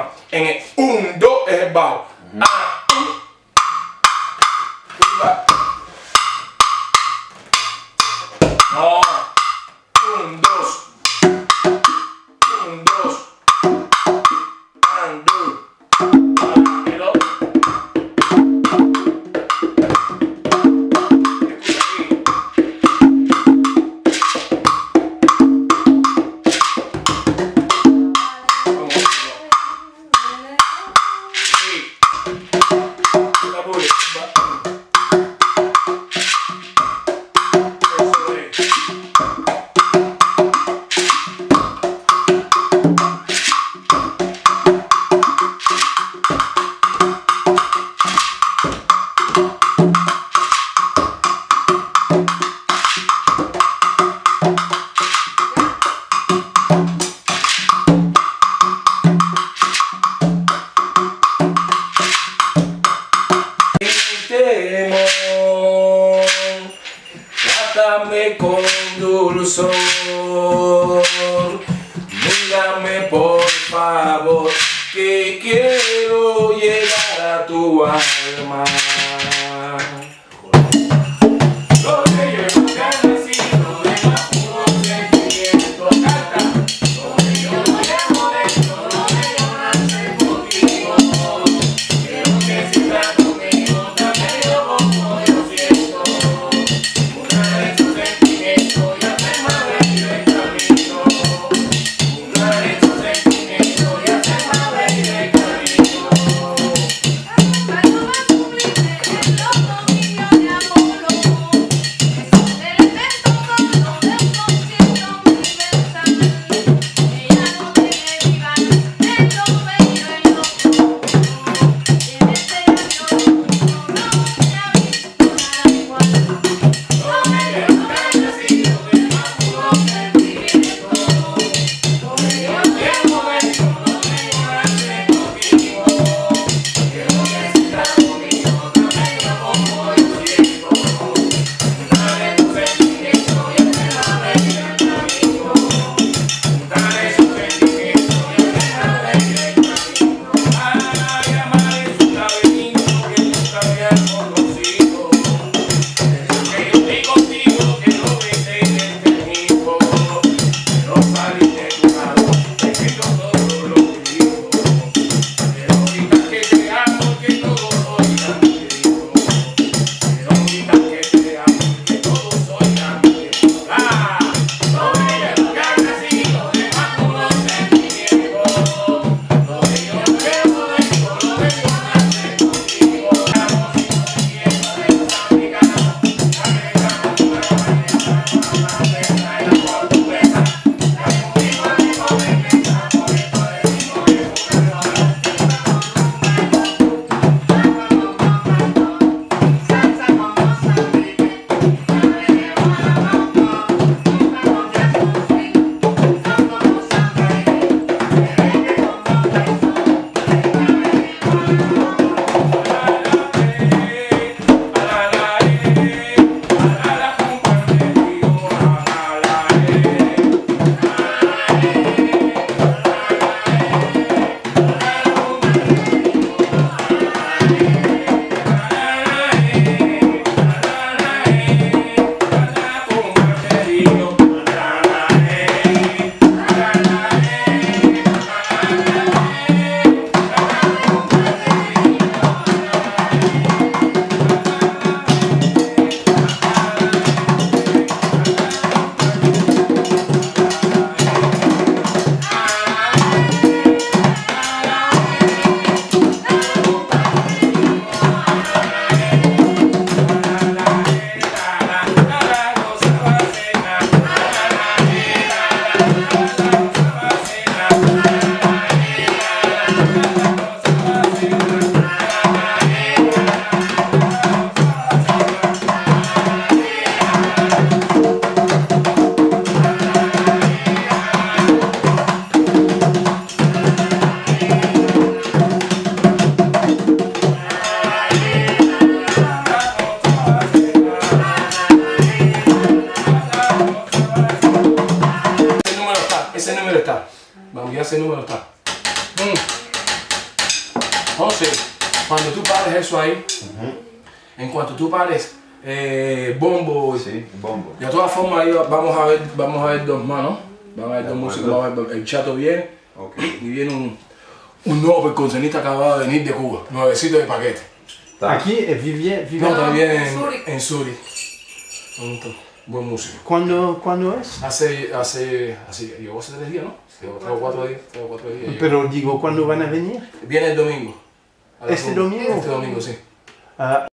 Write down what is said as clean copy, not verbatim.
forma. En el 1, 2 es el bajo. No. 1, 2. 1, 2. 1, 2. Trátame con dulzor, mírame por favor, que quiero llegar a tu alma. Lo que yo te he nacido de más puro sentimiento, canta. Lo que yo no llevo dentro, lo que yo nace contigo. Quiero que sigas conmigo, también yo como yo siento. Una de tus sentimientos ya se me ha venido el camino. Una de tus sentimientos ya se me ha venido el camino. Cuando va a cumplirte el loco niño de Apolo, es un elemento solo de un concierto universal. Ella no tiene rivales, es lo bello y lo puro. En este año del mundo no se ha visto nada igual. Lo que yo te he nacido de más puro sentimiento. Lo que yo llevo dentro, lo que yo nace contigo. Quiero que sigas conmigo, también yo como yo siento. Una de tus sentimientos ya se me ha venido el camino. Una de tus sentimientos ya se me ha venido el camino. Ay, amar es un laberinto que nunca había conocido. Desde que yo estoy contigo, que no me sé de este tipo. Quiero salir de tu lado, te escribo todo lo que digo. Quiero gritar que te amo, que todo oigan mi grito. Quiero gritar que te amo, que todos oigan mi grito. Lo que yo he nacido de más puro sentimiento. Lo que yo llevo dentro, lo que yo nace contigo. Estamos sintiendo de tus amigas. Ese número está. Vamos, ya ese número está. José, cuando tú pares eso ahí, en cuanto tú pares bombo, Sí, bombo. de todas formas ahí vamos a ver dos manos, vamos a ver dos músicos, vamos a ver, el Chato viene Ok. y viene un nuevo percusionista que acaba de venir de Cuba, nuevecito de paquete. Aquí vivía. No, también Zurich. en Zurich. Buen músico. ¿Cuándo es? Llegó hace 3 días, ¿no? Llegó 3 o 4 días. Llegó. Pero digo, ¿cuándo van a venir? Viene el domingo. A las ¿Este 1. domingo? Este domingo, sí. Ah,